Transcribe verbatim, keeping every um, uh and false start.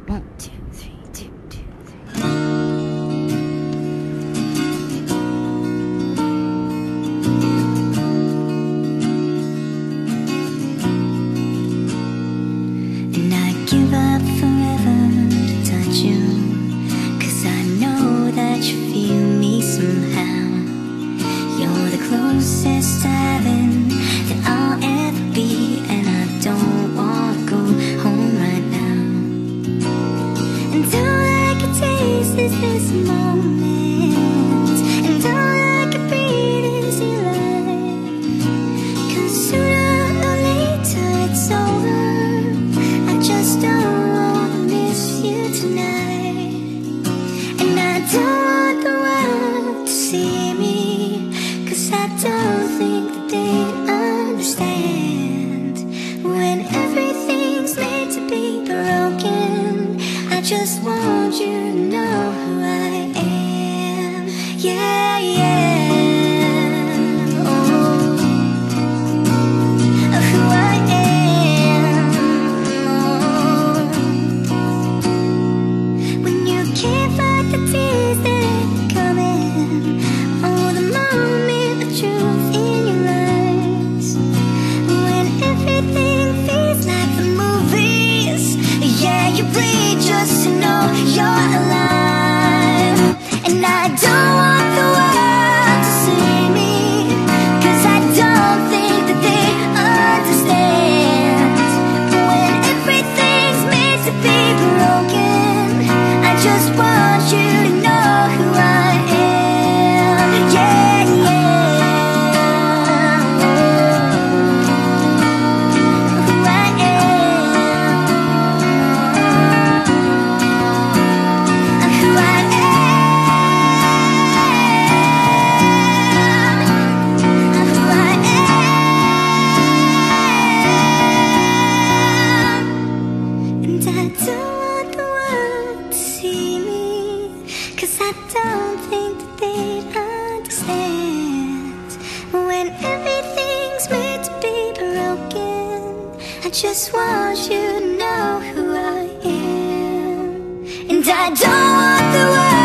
One, two, three, two, two, three. And I give up forever to touch you, 'cause I know that you feel me somehow. You're the closest to heaven that I'll ever be, and I don't want to go home right now. And all I can taste is this moment, and all I can breathe is your light. 'Cause sooner or later it's over, I just don't want to miss you tonight. And I don't want the world to see me, 'cause I don't think that they understand. When everything's made to be broken, I just want you to know who I am. Yeah, yeah. Oh, who I am. Oh. When you can't fight the tears that ain't coming, oh, the moment of truth in your eyes. When everything feels like the movies, yeah, you bleed just to know you're alive. And I don't want the world to see me, 'cause I don't think that they understand. When everything's made to be broken, I just want you to know who I am. Yeah, yeah. Who I am. Who I am. Who I am. And I don't want the world to see me, 'cause I don't think that they'd understand. When everything's made to be broken, I just want you to know who I am. And I don't want the world